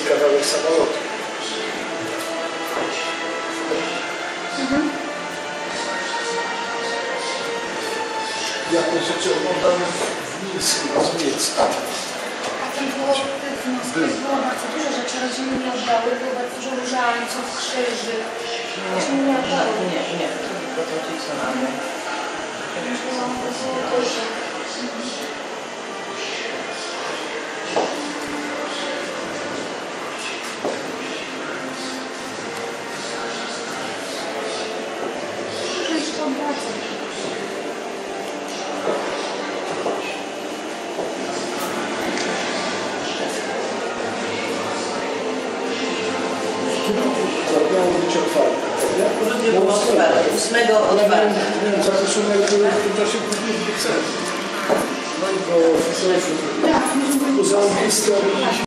kawałek samolotu. Jakieś rzeczy oglądamy w Mińsku, z Miecka. A tam było bardzo dużo rzeczy, rodziny nie oddały, było bardzo dużo różańców, krzyży. Rodziny nie oddały. Nie, tylko to ci co mamy. Było dużo. Muszę jeszcze obracać. Miało być otwarte, prawda? Nie było otwarte, 8 otwarte. Miałem zaproszone w tym czasie później w Brukseli. Bo oficerowie, bo za